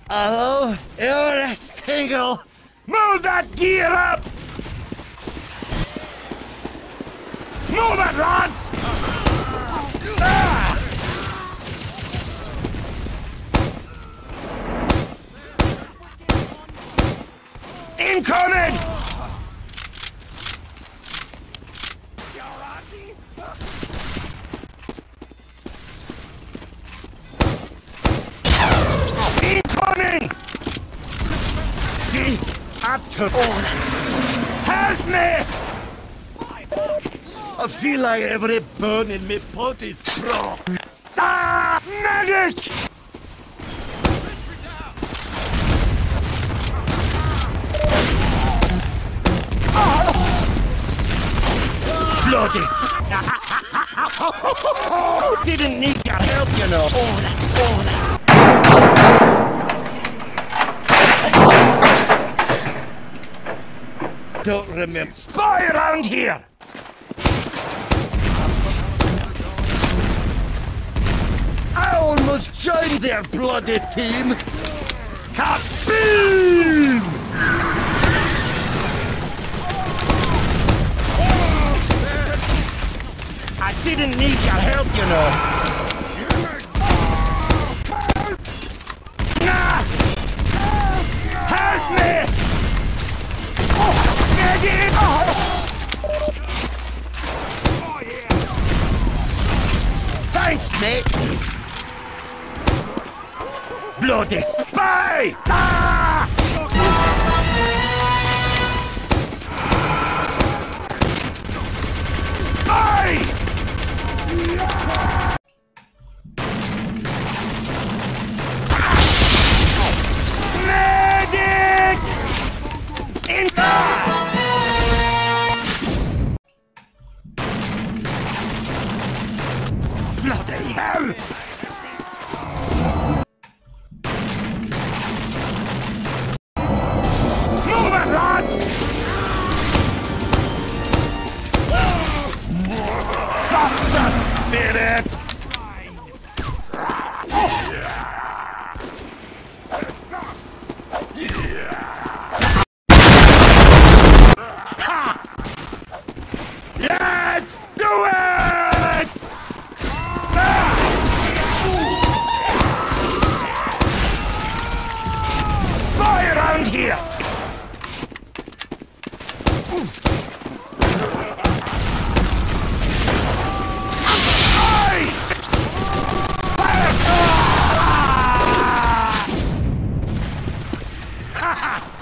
Hello? You're a single. Move that gear up! Move it, lads! Ah! Incoming! Incoming! See? Up to help me! I feel like every bone in me pot is broke. Ah! Medic! Bloody! Didn't need your help, you know. Don't remember. Spy around here! I almost joined their bloody team! Kaboom! I didn't need your help, you know. Nah! Help me! Medic! Oh, yeah. Thanks, mate! Bloody spy! Ah! Spy! Medic! In bloody hell! Move it, lads! That's the spirit! Let's do it! Spy around here! Ha ha!